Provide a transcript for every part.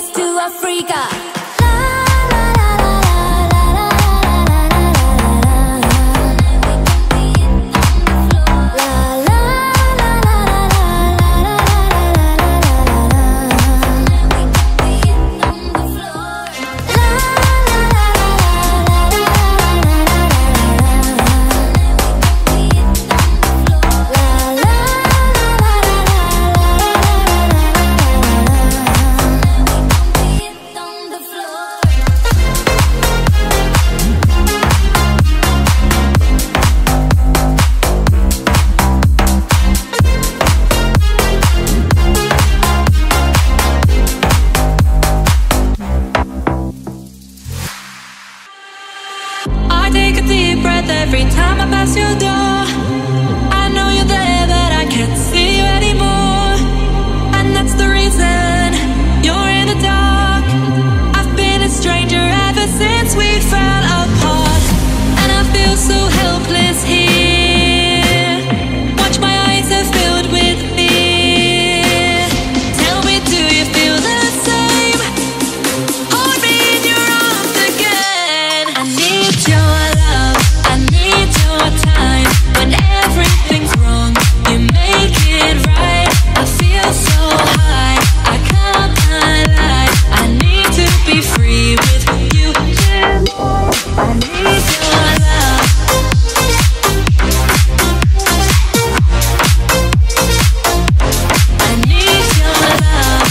Vegas to Africa. Every time I pass your door, I know you're there, but I can't see you anymore. And that's the reason you're in the dark. I've been a stranger ever since we fell apart, and I feel so helpless here. Watch, my eyes are filled with fear. Tell me, do you feel the same? Hold me in your arms again. I need your love, I need your time. When everything's wrong, you make it right. I feel so high, I can't lie. I need to be free with you. I need your love. I need your love.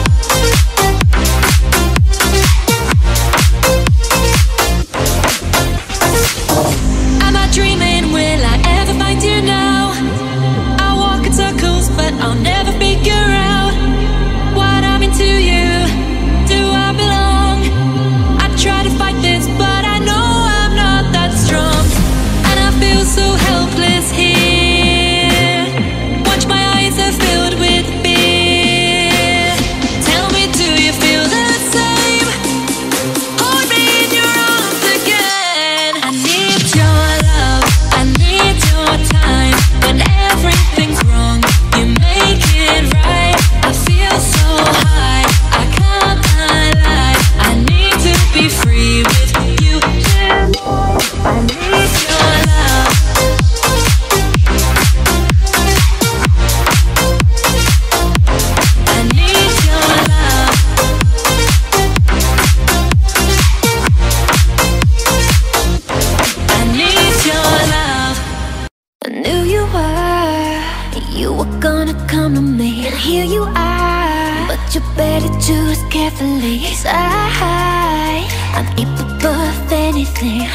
Am I dreaming? Will I ever find you now? I walk in circles, but I'll never figure out what I'm into you. Do I belong? I try to fight this, but I know I'm not that strong. And I feel so helpless here. Watch, my eyes are filled with fear. Tell me, do you feel the same? Hold me in your arms again. I need your love, I need your time. When everything's wrong, you make it right. I feel so high, I can't lie. I need to be free with you. I need your love. I need your love. I need your love. I knew you were gonna come to me, and here you are. But you better choose carefully, 'cause I'm capable of anything,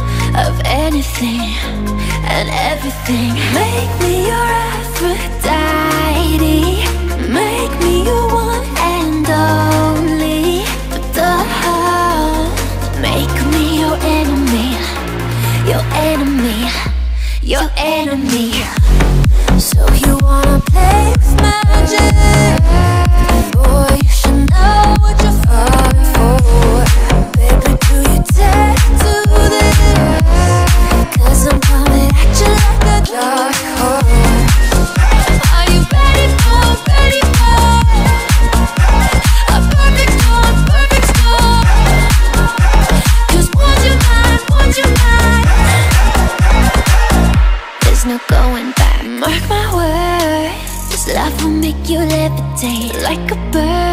and everything. Make me your Aphrodite, make me your one and only. But don't make me your enemy, your enemy, your enemy. So you wanna play with magic? Boy, you should know what you're falling for. Baby, do you dare to do this? 'Cause I'm coming at you like a dark horse. Are you ready for a perfect storm, perfect storm? 'Cause would you mind? There's no going back. Mark my words, this love will make you levitate like a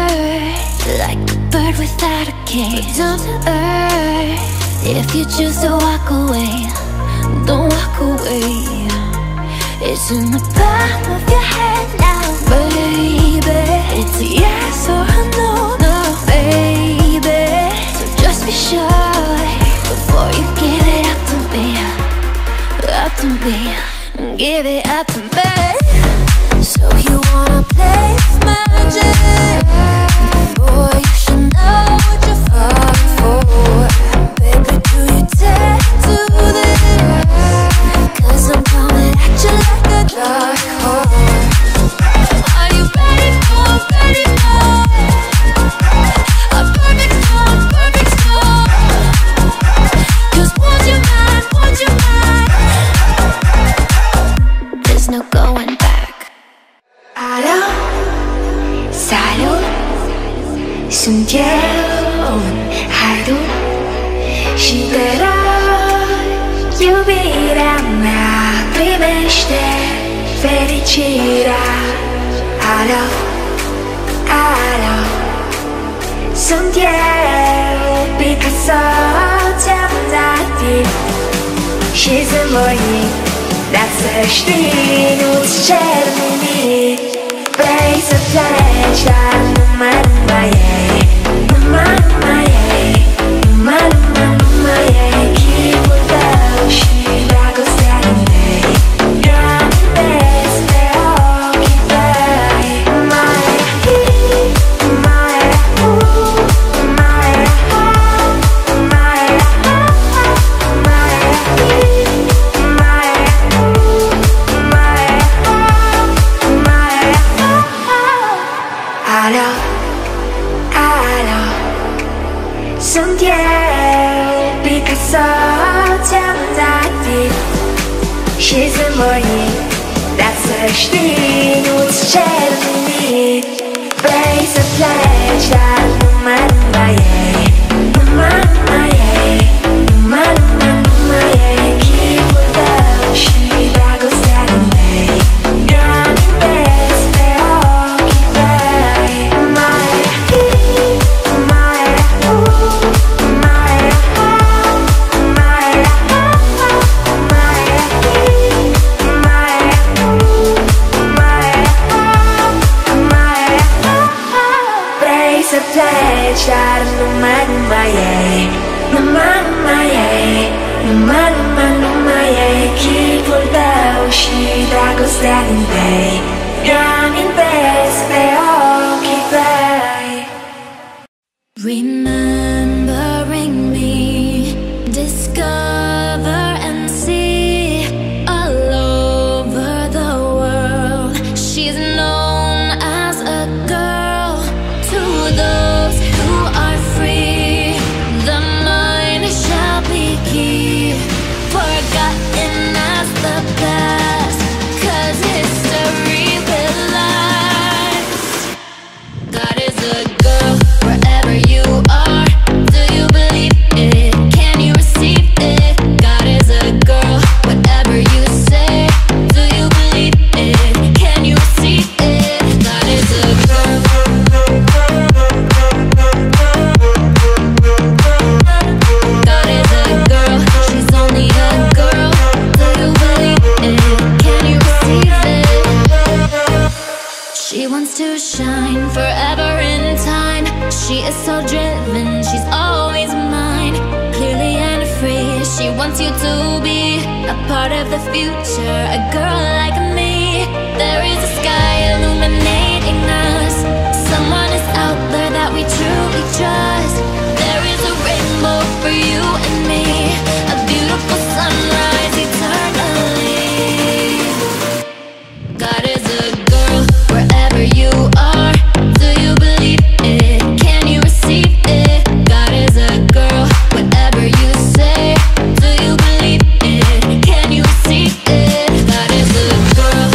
bird without a cage. Down to earth, if you choose to walk away, don't walk away. It's in the palm of your hand now, baby. It's a yes or a no, no, baby. So just be sure before you give it up to me, up to me. Give it up to me. So you wanna play with magic? Boy, you should know what you're falling for. Baby, do you dare to do this? 'Cause I'm coming at you like a dark horse. Are you ready for a perfect storm? A perfect storm, perfect storm. 'Cause would you mind? There's no going back. Hello, salut, 숨겨온 하루 시대로 유일한 나 primește fericirea. Alo, alo, sunt eu, Picasso, ți-am dat timp și zâmboi, dar să știi, nu-ți cer nimic. Vrei să pleci, dar numai ei, numai ei, numai ei, chipul tău și dragostea din tei. Gândesc pe ochii tăi, mai alo, alo, sunt eu, Picasso, ți-am dat timp și zâmboi, dar să știi, nu-ți cer nimic. Vrei să pleci, dar numai ei, numai ei, numai ei, chipul tău și dragostea din tei. Gândesc pe ochii tăi, să pleci, dar numai ei, numai ei, numai ei, chipul tău și dragostea din tei. Gândesc pe ochii tăi. Remembering me, discover and see all over the world. She's known as a girl to those who are free. The mind shall be key, forgotten as the past, 'cause history will last. God is a girl wherever you are. Do you believe it? Can you receive it? God is a girl, whatever you say. Do you believe it? Can you receive it? God is a girl. God is a girl, she's only a girl. Do you believe it? Can you receive it? She wants to shine forever in time. She is so driven, she's always mine. Clearly and free, she wants you to be a part of the future, a girl like me. There is a sky illuminating us. Someone is out there that we truly trust. There is a rainbow for you and me, a beautiful sunrise eternally. God is a girl wherever you are. Do you believe it? Can you receive it? God is a girl, whatever you say. Do you believe it? Can you receive it? God is a girl.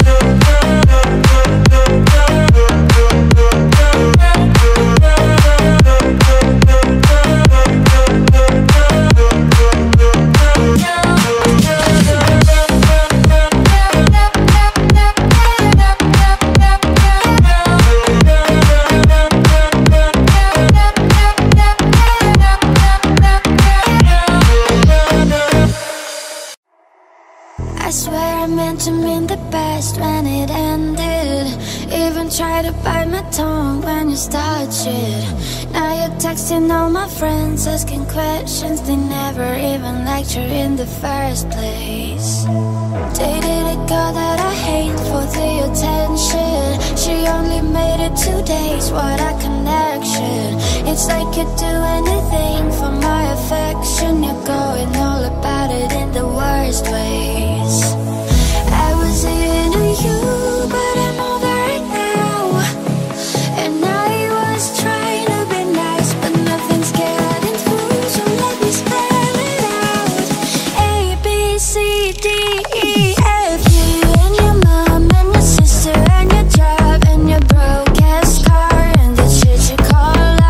I swear I meant to mean the best when it ended. Even tried to bite my tongue when you started shit. Now you're texting all my friends, asking questions they never even liked you in the first place. Dated a girl that I hate for the attention. She only made it 2 days, what a connection. It's like you'd do anything for my affection. You're going all about it in the worst ways. I was into you, but I'm over it now. And I was trying to be nice, but nothing's getting through, so let me spell it out. A, B, C, D, E, F, you and your mom and your sister and your job and your broke ass car and the shit you call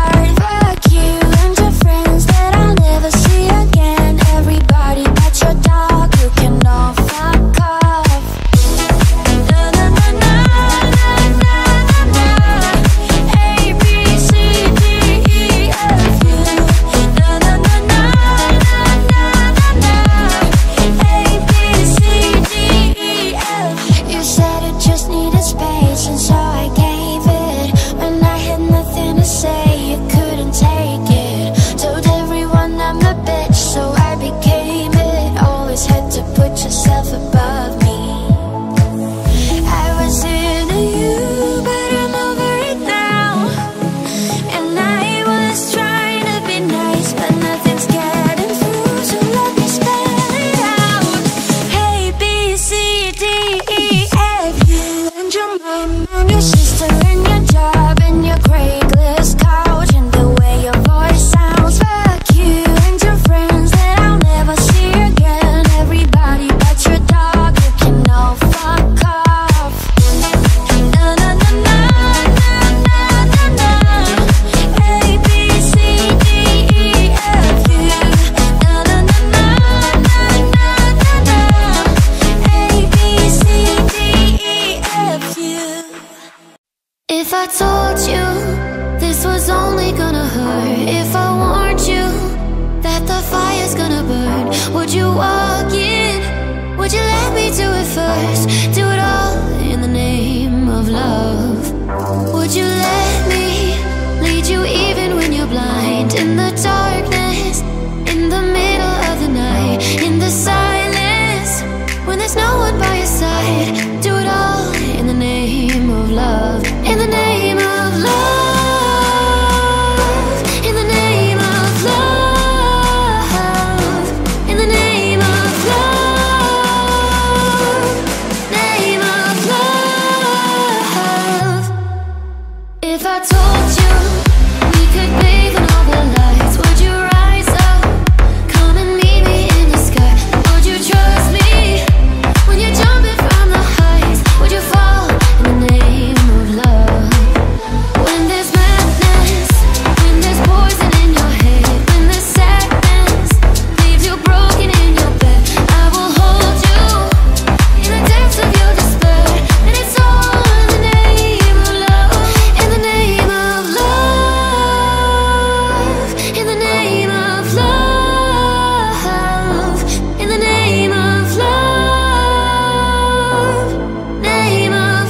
If I told you this was only gonna hurt, if I warned you that the fire's gonna burn, would you walk in? Would you let me do it first? Do it all in the name of love. Would you let me lead you even when you're blind? In the darkness, in the middle of the night, in the silence, when there's no one by your side. Do it all in the name of love. In the name of love. In the name of love. In the name of love. Name of love. If I told you we could bathe in all the lights, would you rise up? Come and meet me in the sky. Would you trust me when you're jumping from the heights? Would you fall in the name of love? When there's madness, when there's poison in your head, when the sadness leaves you broken in your bed, I will hold you in the depths of your despair. And it's all in the name of love. In the name of love. In the name of love. In the name of love. Name of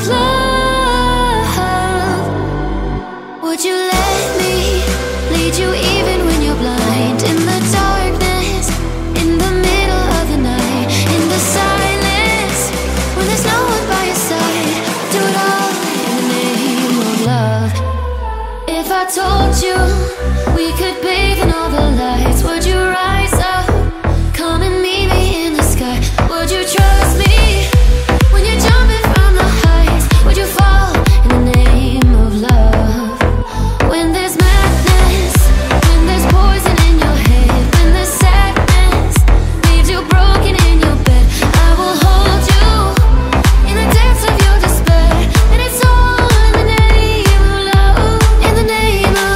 love. Would you let me lead you even when you're blind? In the darkness, in the middle of the night, in the silence, when there's no one by your side. Do it all in the name of love. If I told you we could bathe in all the lights, would you rise up? Come and meet me in the sky. Would you trust me when you're jumping from the heights? Would you fall in the name of love? When there's madness, when there's poison in your head, when the sadness leaves you broken in your bed, I will hold you in the depths of your despair. And it's all in the name of love. In the name of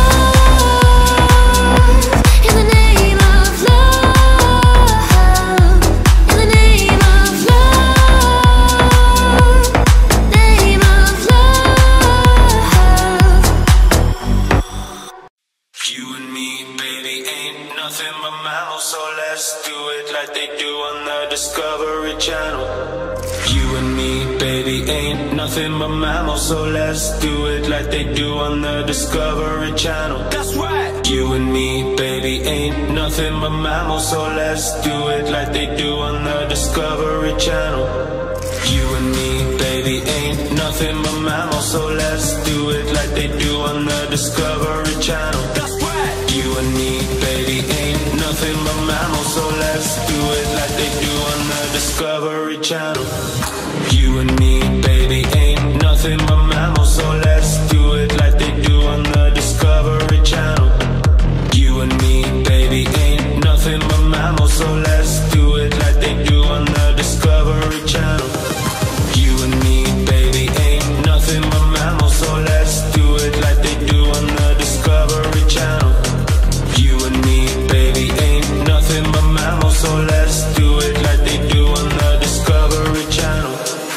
love. In the name of love. In the name of love. Name of love. You and me, baby, ain't nothing but mammals, so let's do it like they do on the Discovery Channel. You and me, baby, ain't nothing but mammals, so let's do it like they do on the Discovery Channel. That's right. You and me, baby, ain't nothing but mammals, so let's do it like they do on the Discovery Channel. You and me, baby, ain't nothing but mammals, so let's do it like they do on the Discovery Channel. That's right. You and me, baby, ain't nothing but mammals, so let's do it like they do on the Discovery Channel. You and me, baby, ain't nothing but mammals, so let's do it like they do on the Discovery Channel. You and me, baby, ain't nothing but mammals, so let's do it like they do on the Discovery Channel. You and me, baby, ain't nothing but mammals, so let's do it like they do on the Discovery Channel. You and me, baby, ain't nothing but mammals, so let's do it like they do on the Discovery Channel.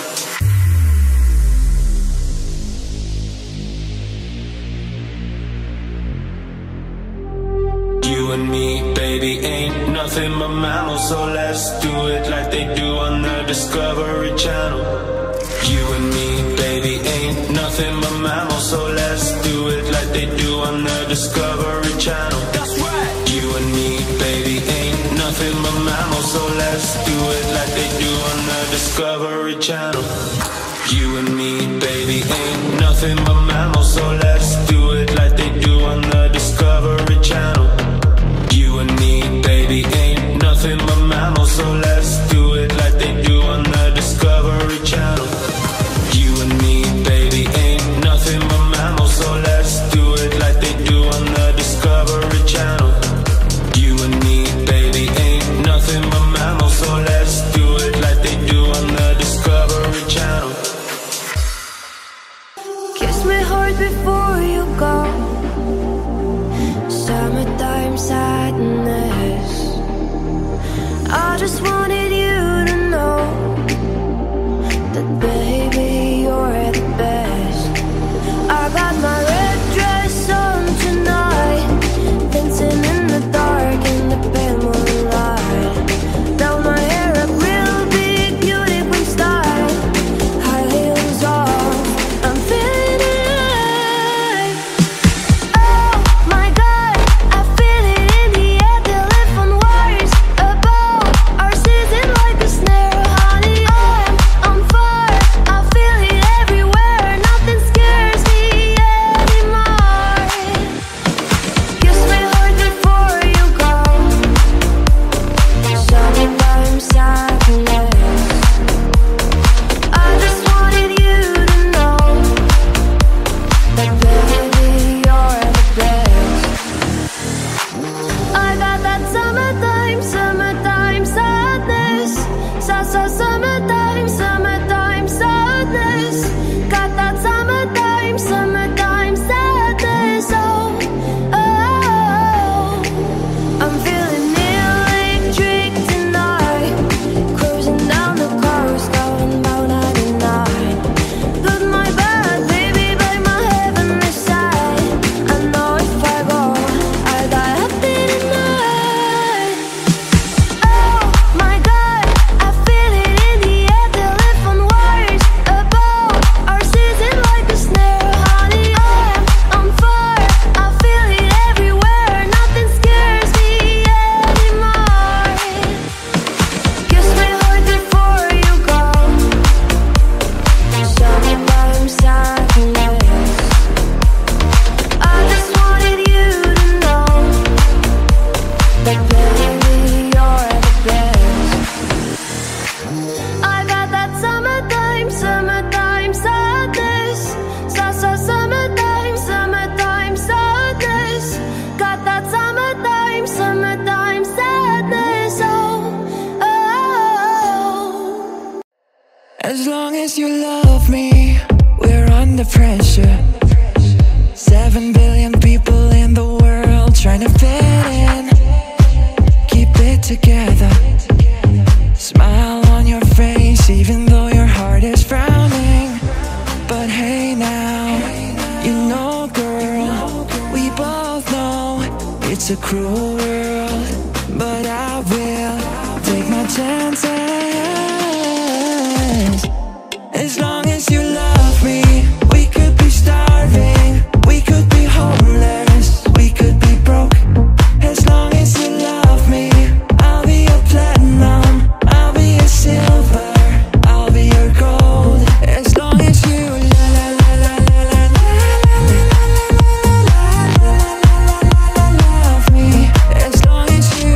You and me, baby, ain't nothing but mammals, so let's do it like they do on the Discovery Channel. You and me, baby, ain't nothing but mammals, so let's do it like they do on the Discovery Channel. That's right. You and me, baby, ain't nothing but mammals, so let's do it like they do on the Discovery Channel. You and me, baby, ain't nothing but mammals, so let's do it like they do on the Discovery Channel. You and me, baby, ain't nothing but mammals, so let's do it like they do on the Discovery Channel. You and me, baby, ain't nothing but mammals, so let's do it like they do on the Discovery Channel. You and me, baby, ain't nothing but mammals, so let's do it like they do on the Discovery Channel. Kiss me hard before you go. Summertime. I got that summertime, summertime sadness. Summertime, summertime sadness. Got that summertime, summertime sadness. Oh, oh. As long as you love me, we're under pressure. 7 billion people in the world trying to fit in. Keep it together. Smile on your face even though your heart is frowning. But hey now, you know girl, we both know it's a cruel world. But I will take my chances. As long as you love me, we could be starving, we could be homeless, we could be broke. As long as you love me, I'll be your platinum, I'll be your silver, I'll be your gold. As long as you love me, as long as you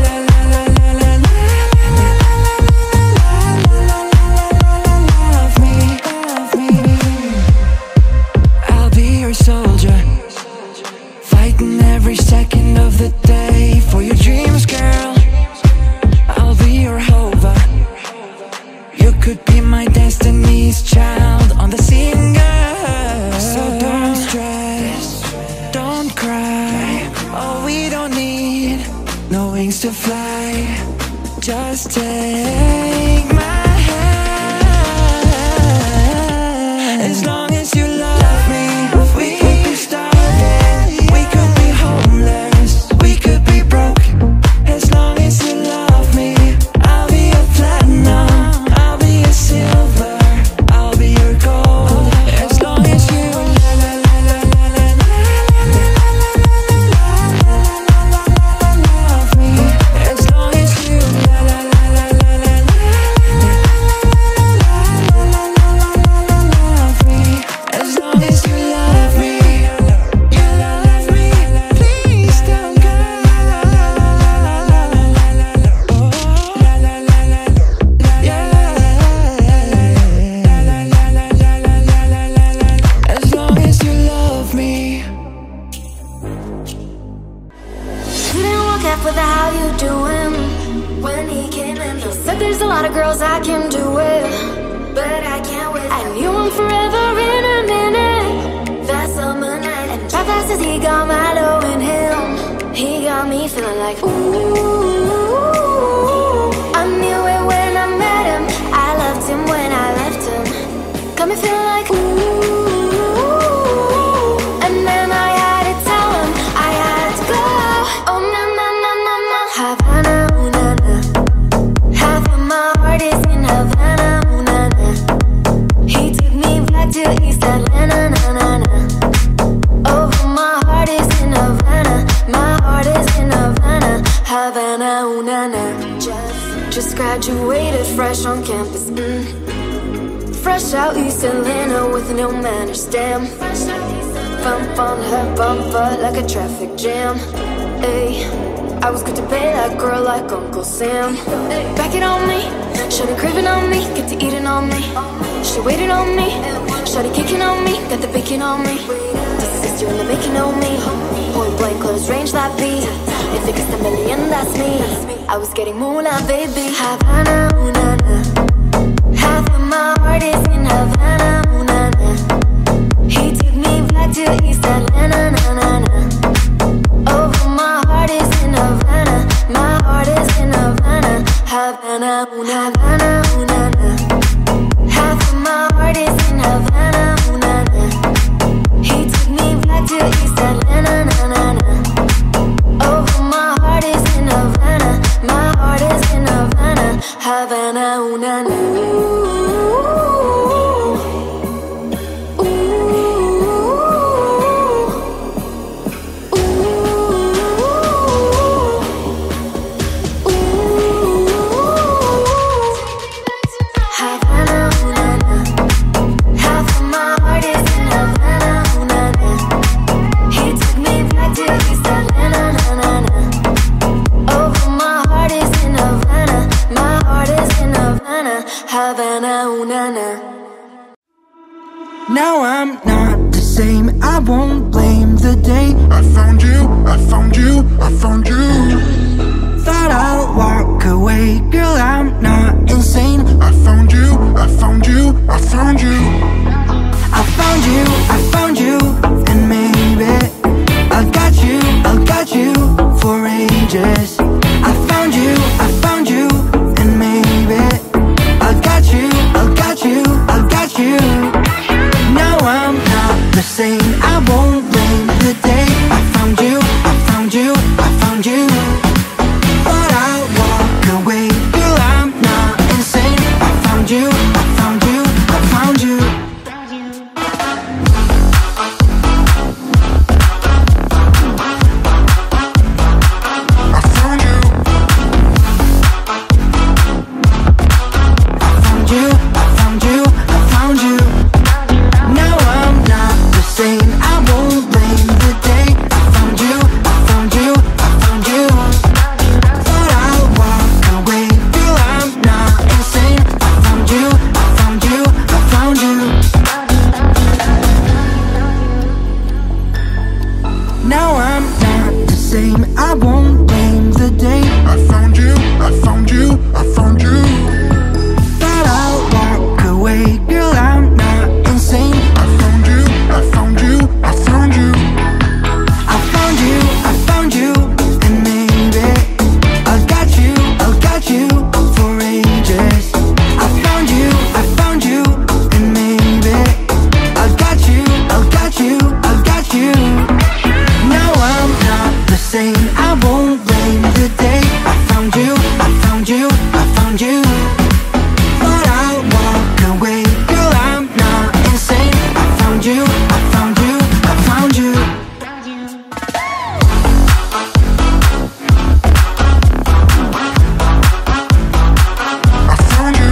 love me, I'll be your soldier, fighting every second of the day for your dreams, girl. I'll be your hover. You could be my destiny's child on the scene, girl. So don't stress, don't cry. Oh, we don't need no wings to fly. Just take my hand. As long as you love me, we could be starving, we could be homeless, we could be broke. As long as you love me, I'll be your platinum, I'll be your silver, I'll be your gold. As long as you love me, as long as you love me, as long as you love me, please don't go. As long as you love me. You didn't walk out for the how you doing when he came in. He said there's a lot of girls I can do it, but I can't wait. I knew him forever in a minute. That summer night, and how fast as he got Milo in him, he got me feeling like ooh. I knew it when I met him. I loved him when I left him. Got me feeling like ooh. And then I had to tell him I had to go. Oh na na na na na, Havana, ooh na na. Half of my heart is in Havana, ooh na na. He took me back to East Atlanta, na na na. Oh, my heart is in Havana, my heart is in Havana, Havana, ooh na na. Just graduated fresh on campus, fresh out East Atlanta with no manners, damn. Bump on her bumper like a traffic jam. Ay, I was good to pay that girl like Uncle Sam. Back it on me, shawty craving on me, get to eating on me. She waited on me, shawty kicking on me, got the bacon on me. This is sister in the making on me. Point blank close range that beat. If it gets a million, that's me. I was getting moolah, baby. Havana, ooh na na. Half of my heart is in Havana, ooh na na. He took me back to East Atlanta, na na na. Oh, my heart is in Havana, my heart is in Havana, Havana, ooh na Havana, ooh na na. Half of my heart is in Havana, ooh na na. He took me back to East Atlanta, na na na. Oh, my heart is in Havana, my heart is in Havana, Havana, ooh na na. Havana, Now I'm not the same, I won't blame the day I found you, I found you, I found you. Thought I'll walk away, girl, I'm not insane. I found you, I found you, I found you. I found you, I found you, and maybe I got you for ages. I found you, and maybe I got you, I got you, I got you. Now I'm not the same, I won't blame the day I found you, I found you, I found you. But I'll walk away, girl, I'm not insane. I found you, I found you, I found you. I found you. I found you, I found you, I found you. Now I'm not the same, I won't blame the day I found you, I found you, I found you. But I'll walk away, girl, I'm not insane. I found you, I found you, I found you. Now I'm not the same, I won't blame the day I found you, I found you, I found you. But I'll walk away, girl, I'm not insane. I found you, I found you, I found you. I found you, and maybe I got you for ages. I found you, and maybe I got you, I got you. Now I'm not the same, I won't blame the day I found you, I found you, I found you. But I'll walk away, girl, I'm not insane. I found you, I found you, I found you. I found you.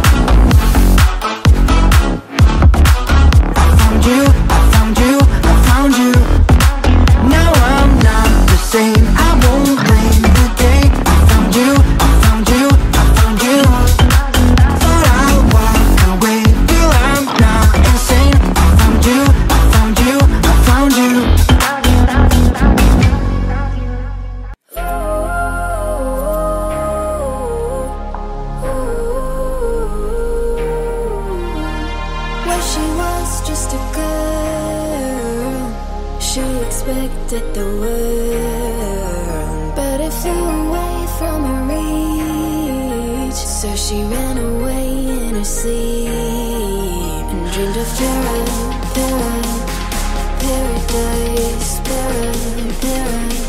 I found you, I found you, I found you. Now I'm not the same, I won't blame the day I found you, I found you, I found you. But I'll walk away, girl, I'm not insane. I found you, I found you, I found you. Where she was just a girl, she expected the world, but it flew away from her reach. So she ran away in her sleep and dreamed of paradise, paradise, paradise,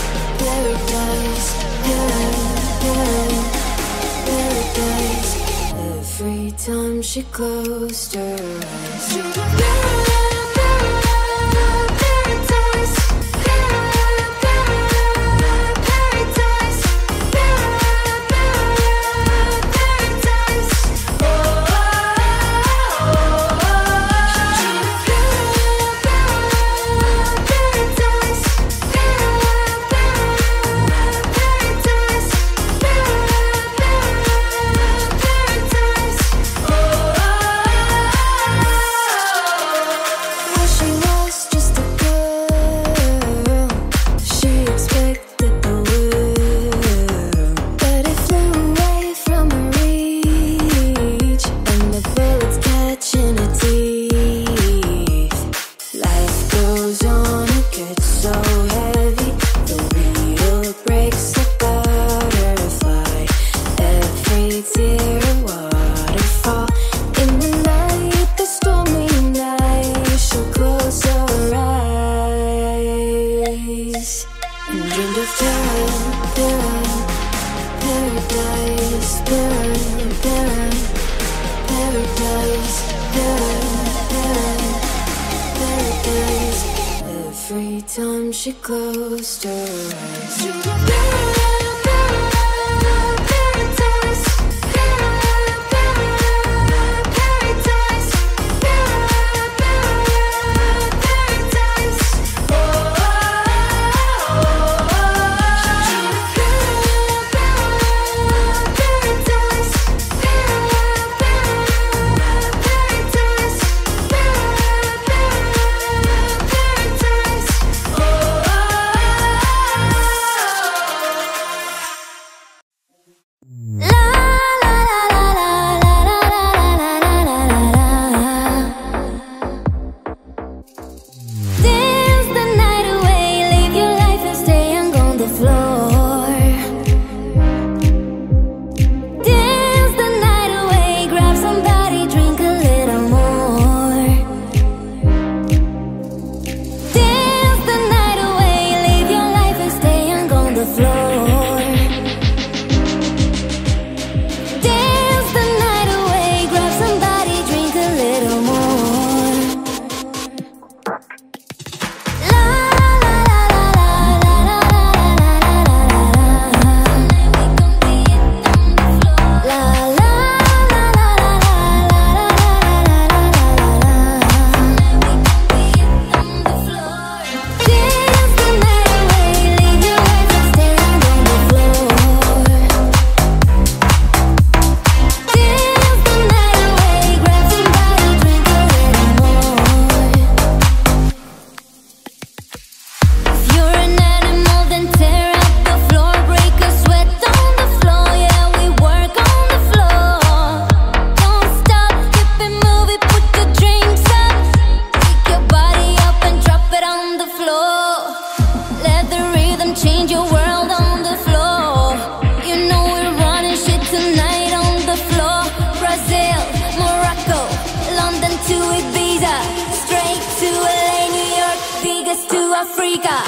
paradise. Every time she closed her eyes, she every time she closed her eyes. Vegas to Africa.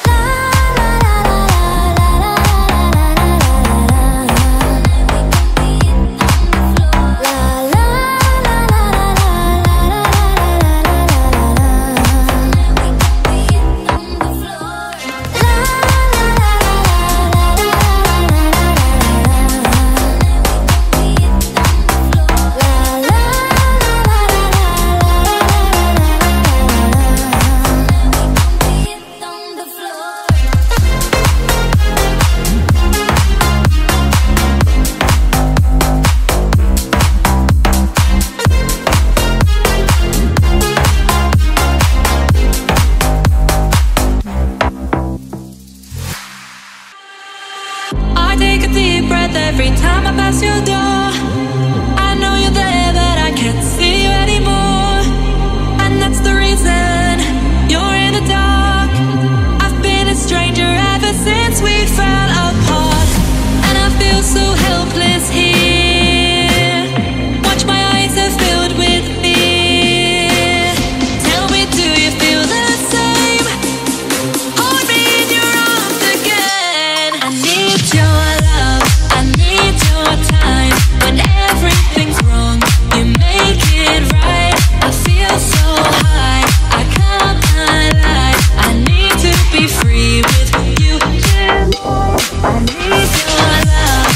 Every time I pass your door, I know you're there, but I can't see you anymore. And that's the reason you're in the dark. I've been a stranger ever since we fell apart, and I feel so helpless here. Watch, my eyes are filled with fear. Tell me, do you feel the same? Hold me in your arms again. I need your love, I need your time. When everything's wrong, you make it right. I feel so high, I can't lie. I need to be free with you. I need your love.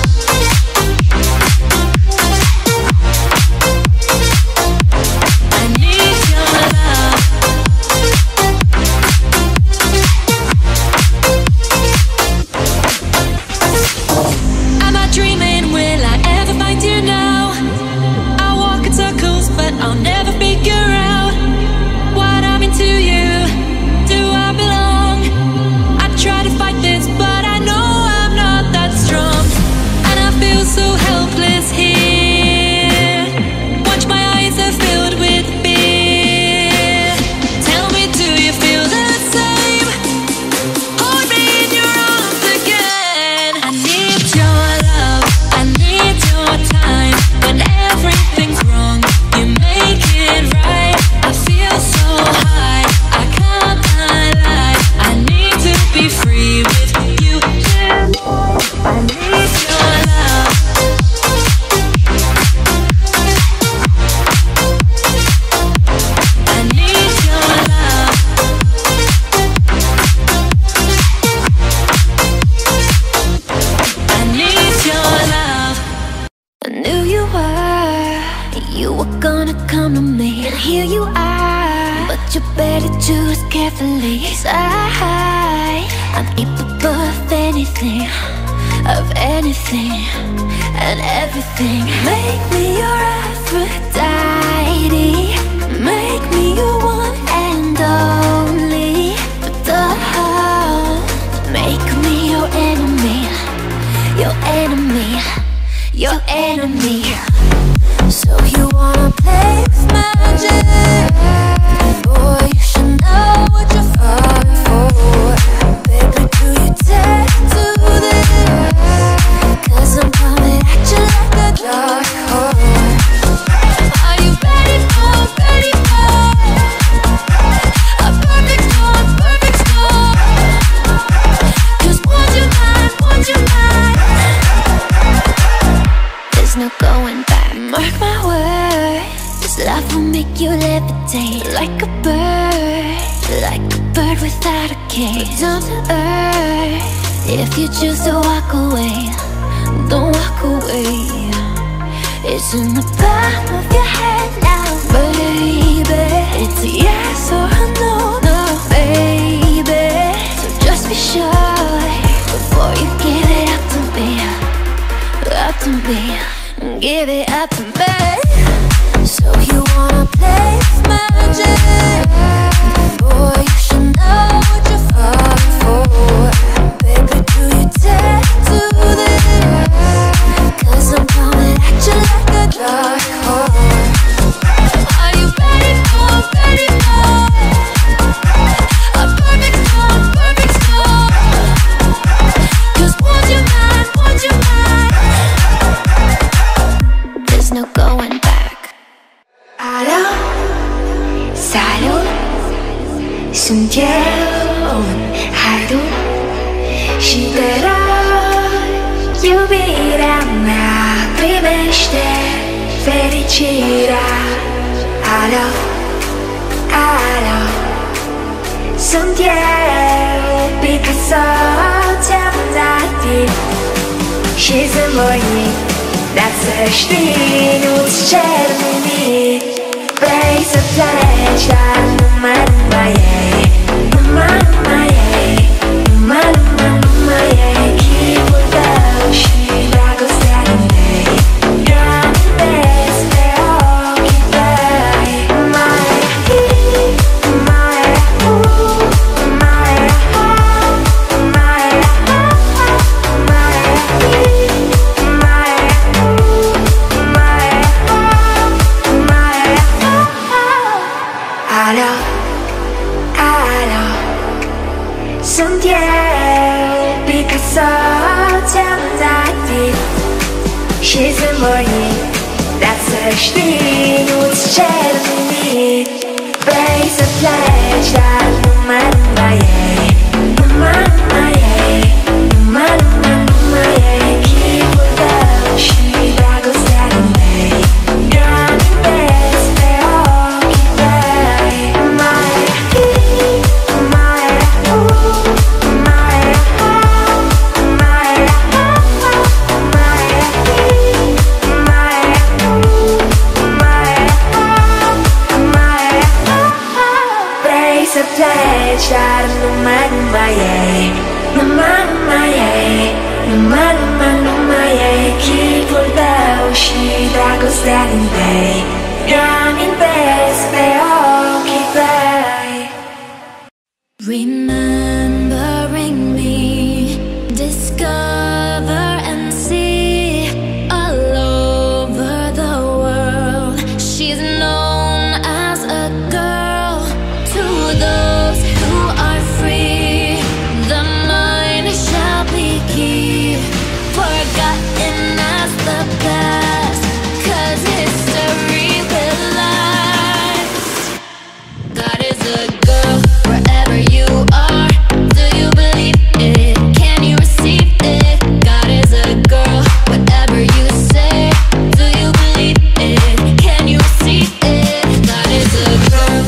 I need your love. Am I dreaming? Will I ever find you now? I walk in circles, but I'll never figure out what I'm into you. Do I belong? I try to fight this, but I know I'm not that strong. And I feel so helpless here. Watch, my eyes are filled with fear. Tell me, do you feel the same? Hold me in your arms again. I need your love, I need your time. When everything's wrong, you make it right. I feel so high, I can't lie. I need to be free with you. I need your love. I need your love. I need your love. I knew you were gonna come to me, and here you are. But you better choose carefully, 'cause I'm capable of anything, and everything. Make me your Aphrodite, make me your one and only. But don't make me your enemy, your enemy, your enemy. So you wanna play with magic? Boy, you should know what you're falling for. Baby, do you dare to do this? 'Cause I'm coming at you like a dark horse. Are you ready for a perfect storm, perfect storm? 'Cause would you mind? There's no going back. Mark my words, this love will make you levitate like a bird without a cage. Down to earth, if you choose to walk away, don't walk away. It's in the palm of your hand now, baby. It's a yes or a no, no, baby. So just be sure before you give it up to me, give it up to me. So you wanna play with magic? Boy, you should know what you're falling for. Baby, do you dare to do this? 'Cause I'm coming at you like a dark horse. Are you ready for a perfect storm, perfect storm? 'Cause would you mind? There's no going back. Hello, salut. 숨겨온 하루 시대로 유일한 나 primește fericirea. Alo, alo, sunt eu, Picasso, ți-am dat timp și zâmbăit, dar să știi, nu-ți cer nimic. Vrei să pleci, dar numai ei, numai ei, numai ei, chipul tău și dragostea din tei. Eu amintesc pe ochii tăi. Mai alo, alo, sunt eu, Picasso, ți-am dat timp și zâmbăit, dar să știi, nu-ți cer nimic. Vrei să pleci, dar numai ei, numai ei, numai ei, chipul tău și dragostea din tei. Eu amintesc pe ochii tăi. Vrei să pleci, dar numai ei, numai ei, numai ei, chipul tău și dragostea din tei. Eu amintesc pe ochii tăi. Remembering me, discover and see all over the world. She's known as a girl to those who are free. The mind shall be key, forgotten as the past, 'cause history will last. God is a girl wherever you are. Do you believe it? Can you receive it? God is a girl, whatever you say. Do you believe it? Can you receive it? God is a girl.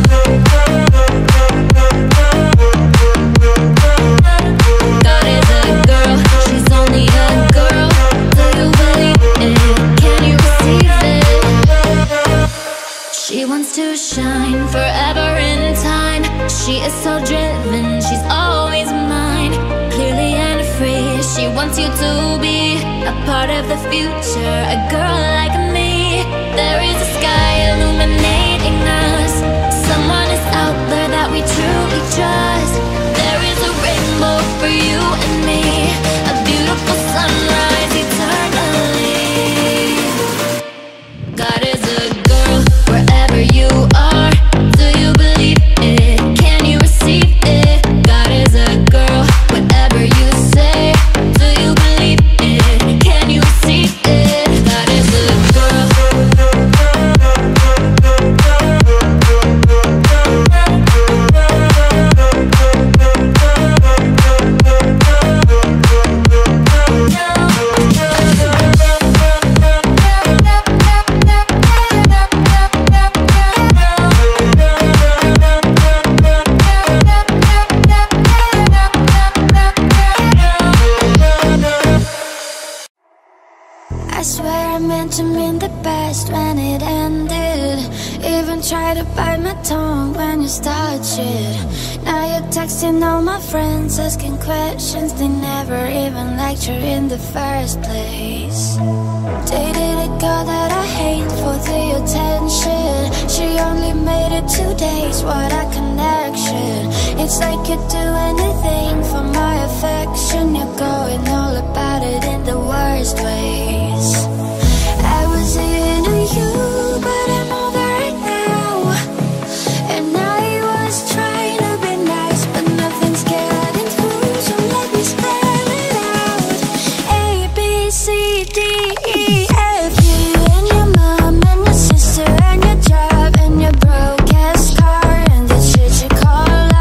God is a girl, she's only a girl. Do you believe it? Can you receive it? She wants to shine forever in time. She is so driven, she's always mine. Clearly and free, she wants you to be a part of the future, a girl like me. There is a sky illuminating us. Someone is out there that we truly trust. There is a rainbow for you and me, a beautiful sunrise eternally. God is a girl wherever you are. Do you believe it? Can you receive it? God is a girl, whatever you say. Do you believe it? Can you receive it? God is a girl. I swear I meant to mean the best when it ended. Even tried to bite my tongue when you started shit. Now you're texting all my friends, asking questions they never even liked you in the first place. Dated a girl that I hate for the attention. She only made it 2 days, what a connection. It's like you'd do anything for my affection. You're going all about it in the worst ways. I was into you, but I'm over it now. And I was trying to be nice, but nothing's getting through, so let me spell it out. A, B, C, D, E, F, you and your mom and your sister and your job and your broke ass car and the shit you call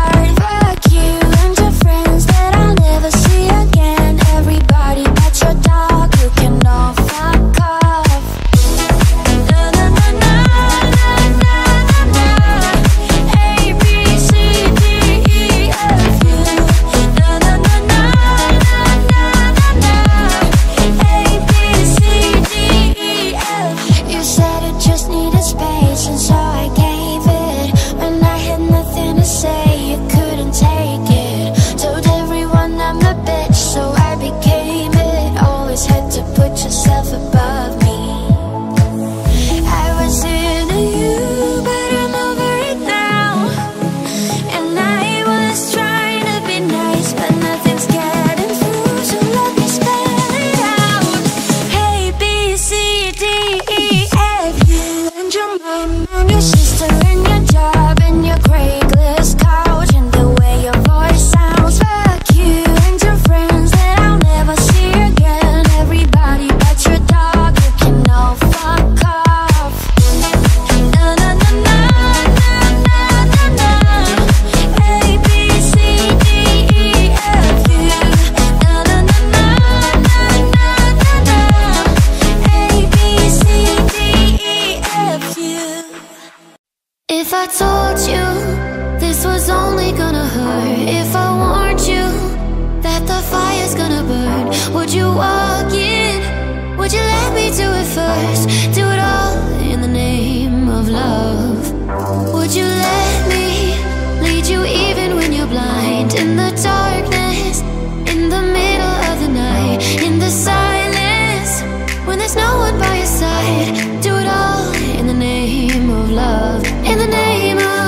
I told you this was only gonna hurt, if I warned you that the fire's gonna burn, would you walk in? Would you let me do it first? Do it all in the name of love. Would you let me lead you even when you're blind? In the darkness, in the middle of the night, in the silence, when there's no one by your side. Do it all in the name of love. In the name of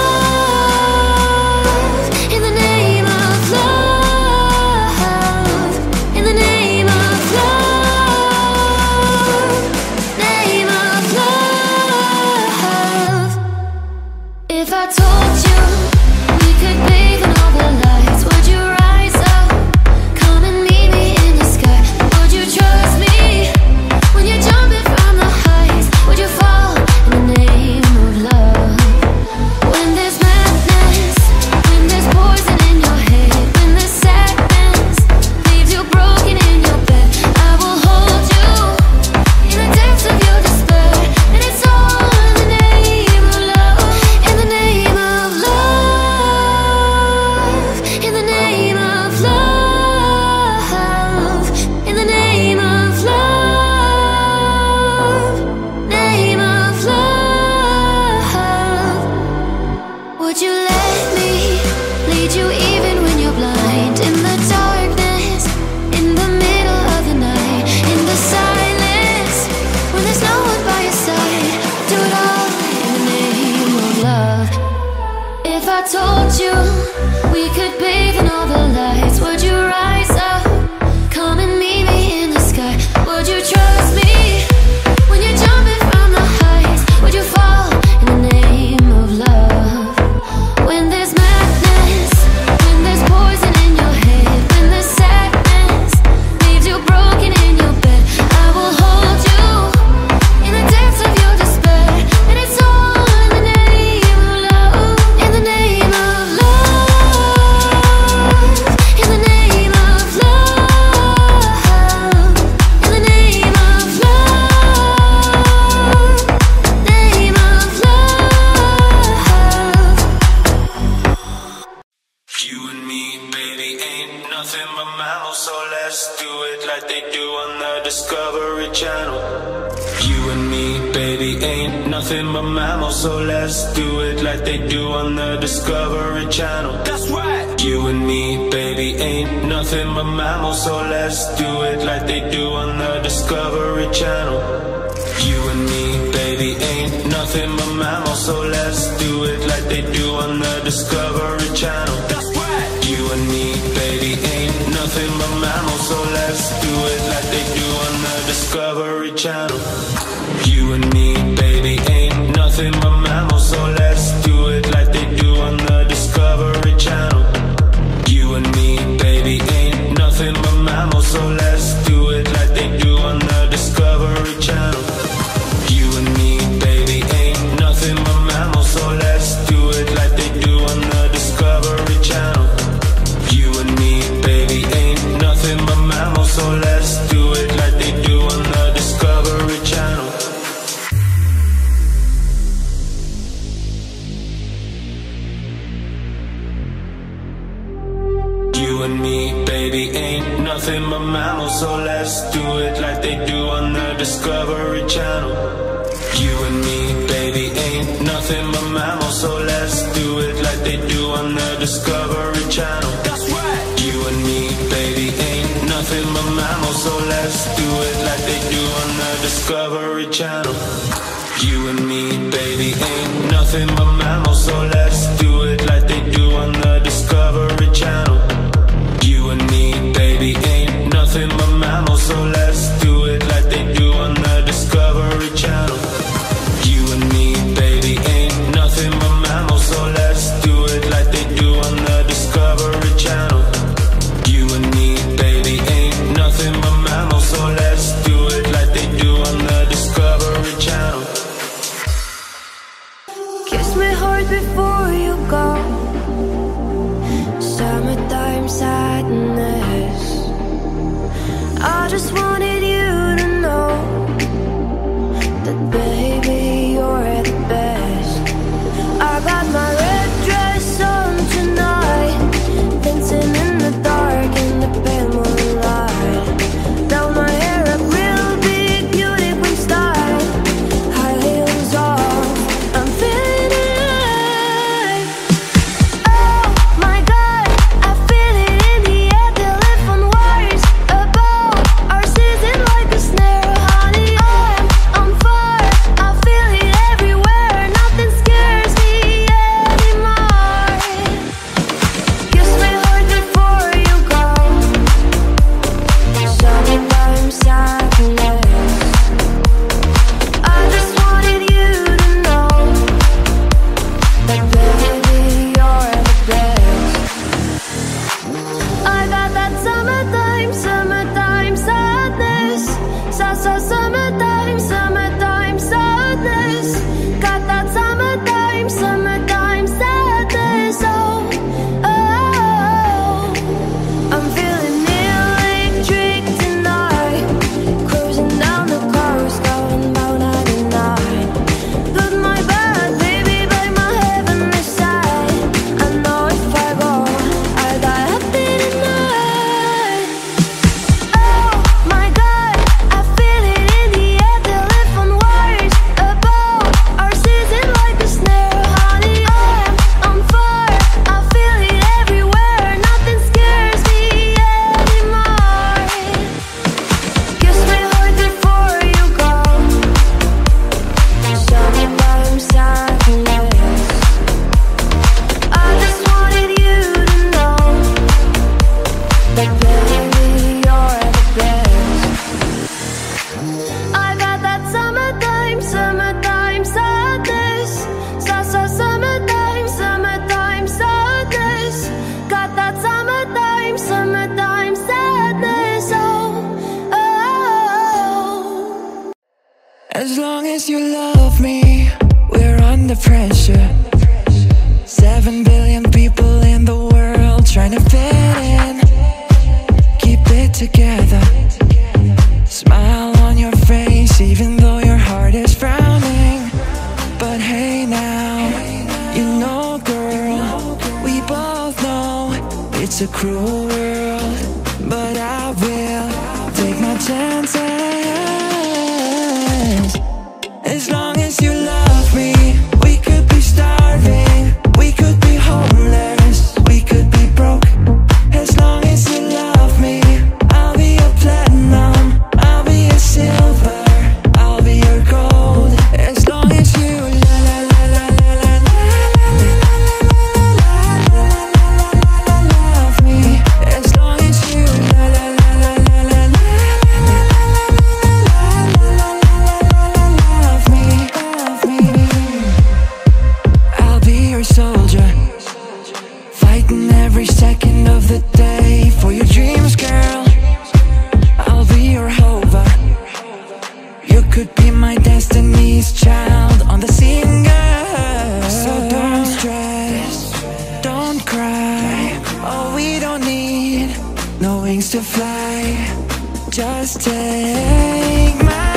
love. In the name of love. In the name of love. Name of love. If I told you we could bathe in all the lights, would you rise up? Come and meet me in the sky. Would you trust me when you're jumping from the heights? Would you fall in the name of love? When there's madness, when there's poison in your head, when the sadness leaves you broken in your bed, I will hold you in the depths of your despair. And it's all in the name of love. In the name of love. In the name of love. In the name of love. Name of love. Would you let me lead you even when you're blind? In the darkness, in the middle of the night, in the silence, when there's no one by your side. Do it all in the name of love. If I told you we could bathe in all the lights, would you rise up? Come and meet me in the sky. Would you trust me when you're jumping from the heights? Would you fall in the name of love? When there's madness, when there's poison in your head, when the sadness leaves you broken in your bed, I will hold you in the depths of your despair. And it's all in the name of love. In the name of love. In the name of love. In the name of love. Name of love. You and me, baby, ain't nothing but mammals, so let's do it like they do on the Discovery Channel. You and me, baby, ain't nothing but mammals, so let's do it like they do on the Discovery Channel. That's right. You and me, baby, ain't nothing but mammals, so let's do it like they do on the Discovery Channel. You and me, baby, ain't nothing but mammals, so let's do it like they do on the Discovery Channel. That's right. You and me, baby, ain't nothing but mammals, so let's do it like they do on the Discovery Channel. You and me, baby, ain't nothing but mammals, so let's do it like they do on the Discovery Channel. You and me, baby, ain't nothing but mammals, so let's do it like they do on the Discovery Channel. You and me, baby, ain't nothing but mammals, so let's do it like they do on the Discovery Channel. You and me, baby, ain't nothing but mammals, so let's do it like they do on the Discovery Channel. You and me, baby, ain't nothing but mammals, so let's do it like they do on the Discovery Channel. You and me, baby, ain't nothing but mammals, so let's do it like they do on the Discovery Channel. That's right. You and me, baby, ain't nothing but mammals, so let's do it like they do on the Discovery Channel. You and me, baby, ain't nothing but mammals, so let's do it like they do on the Discovery Channel. You and me, baby, ain't nothing but mammals, so let's do it like they do on the Discovery Channel. You and me, baby, ain't nothing but mammals, so let's do it like they do on the Discovery Channel. You and me, baby, ain't nothing but mammals, so let's do it like they do on the Discovery Channel. Kiss me hard before you go. Summertime sadness. I just wanted you to know that baby, you're the best. As long as you love me, we're under pressure. 7 billion people in the world trying to fit in. Keep it together. Smile on your face even though your heart is frowning. But hey now, you know girl, we both know it's a cruel world. But I will take my chances. As long as you love me, we could be starving, we could be homeless, we could be broke. As long as you love me, I'll be your platinum, I'll be your silver, I'll be your gold. As long as you love me, as long as you I'll be your soldier, fighting every second of the day for your dreams, girl. I'll be your hover, you could be my destiny's child on the scene, girl. So don't stress, don't cry. Oh, we don't need no wings to fly. Just take my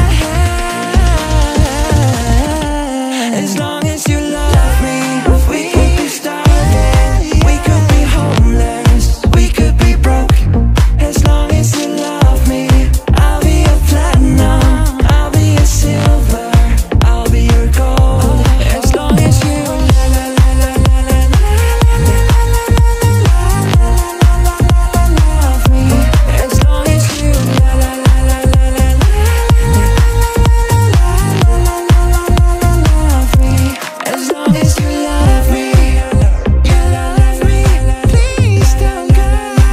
hand. As long as you love me, we could be starving, we could be homeless, we could be broke. As long as you love me, I'll be your platinum, I'll be your silver, I'll be your gold. As long as you love me, as long as you love me, as long as you love me, please don't go.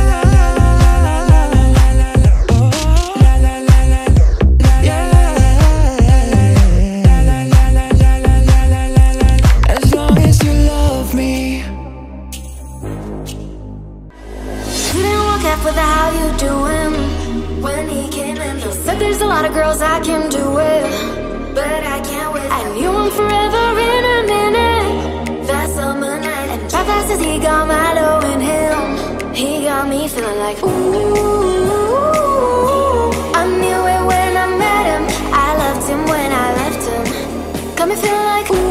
As long as you love me. You didn't walk up with a how you doing when he came in. He said there's a lot of girls I can do it, but I can't wait. I knew him forever in a minute. That summer night, and how fast as he got Milo in him, he got me feeling like ooh. I knew it when I met him. I loved him when I left him. Got me feeling like ooh.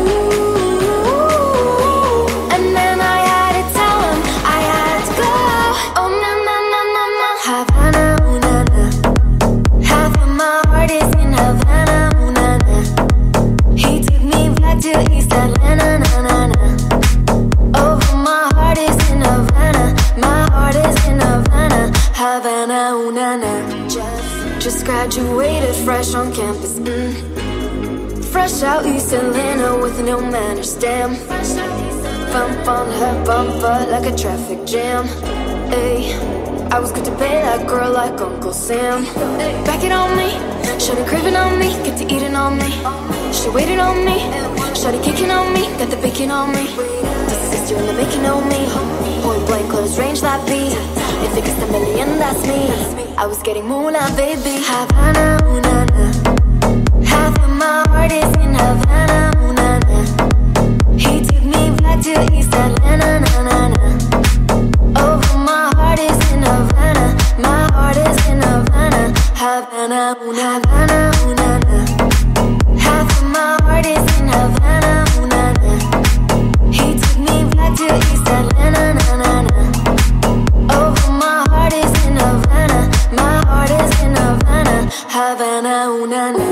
And then I had to tell him I had to go. Oh na na na na na, Havana, ooh na na. Half of my heart is in Havana, ooh na na. He took me back to East Atlanta, na na na. Oh, my heart is in Havana, my heart is in Havana, Havana, ooh na na. Just graduated fresh on campus, fresh out East Atlanta with no manners, damn. Bump on her bumper like a traffic jam. Ay, I was good to pay that girl like Uncle Sam. Back it on me, shawty craving on me, get to eating on me. She waited on me, shawty kicking on me, got the bacon on me. This is sister in the making on me. Point blank, close range, that beat. If it gets a million, that's me. I was getting moolah, baby. Havana, ooh na na. Half of my heart is in Havana, ooh na na. He took me back to East Atlanta, na na na. Oh, my heart is in Havana, my heart is in Havana, Havana, ooh na Havana, ooh na na. Half of my heart is in Havana, ooh na na. He took me back to East Atlanta, na na na. Oh, my heart is in Havana, my heart is in Havana, Havana, ooh na na.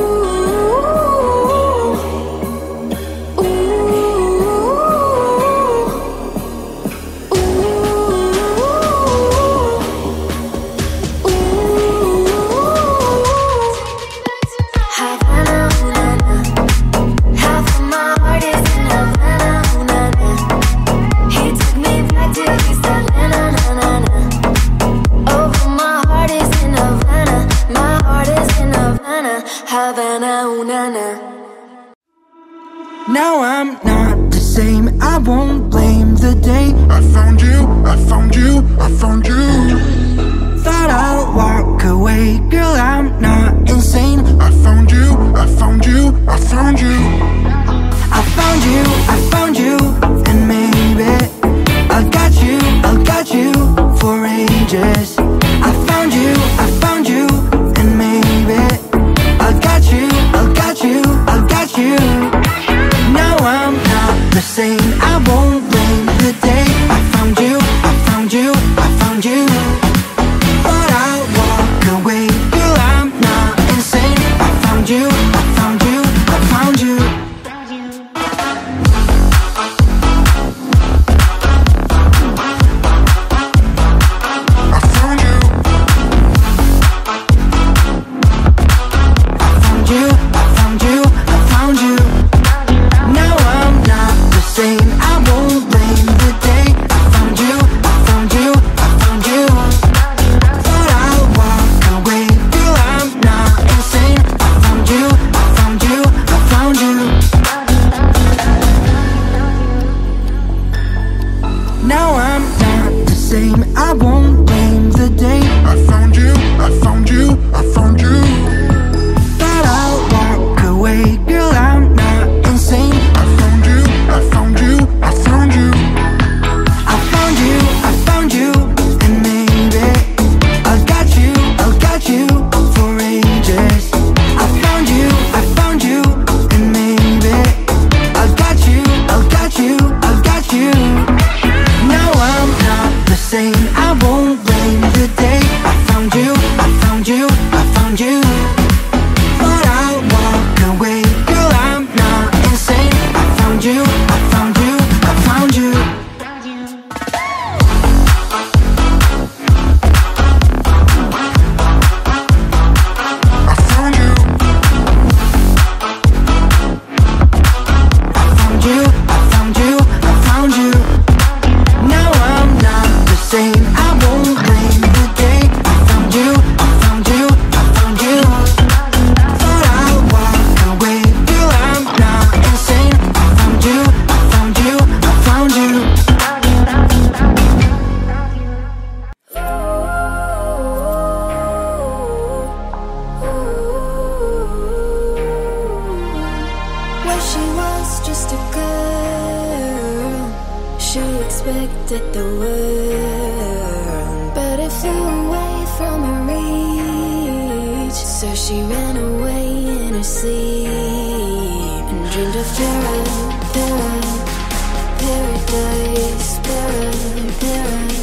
Now I'm not the same, I won't blame the day I found you, I found you, I found you. Thought I'll walk away, girl, I'm not insane. I found you, I found you, I found you. I found you, I found you, and maybe I'll got you for ages. I found you, and maybe I'll got you, I'll got you, I'll got you. Now I'm not the same, I won't blame the day I found you, I found you, I found you. But I'll walk away, girl, I'm not insane. I found you, I found you, I found you. I won't blame the day I found you, I found you, I found you. that I'll walk away, girl, I'm not insane. I found you, I found you, I found you. I found you, and maybe I'll got you for ages. I found you, and maybe I'll got you, I'll got you. Now I'm not the same, I won't blame the day I found you, I found you, I found you. But I'll walk away, girl, I'm not insane. I found you, I found you, I found you. I found you, I found you, I found you, I found you. Now I'm not the same, I won't blame the day I found you, I found you, I found you. Thought I'll walk away, girl, I'm not insane. I found you, I found you, I found you. Well, she was just a girl. She expected the world, but it flew away from her reach. So she ran away in her sleep and dreamed of paradise, paradise, paradise,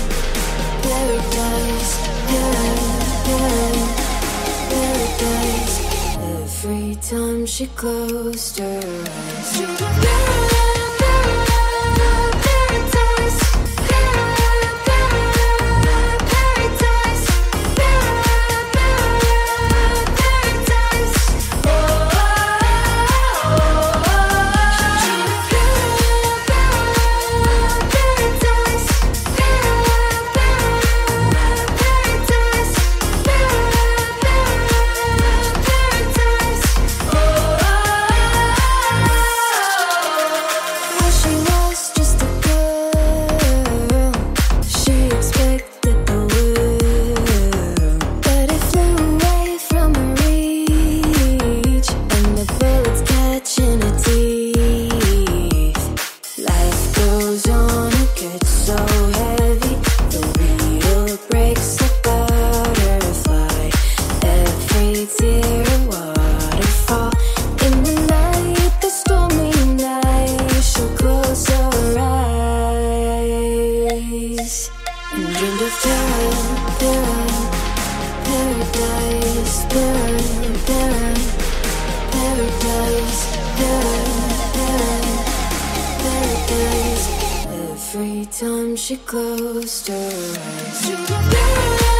paradise. Every time she closed her eyes, she Every time she closed her eyes,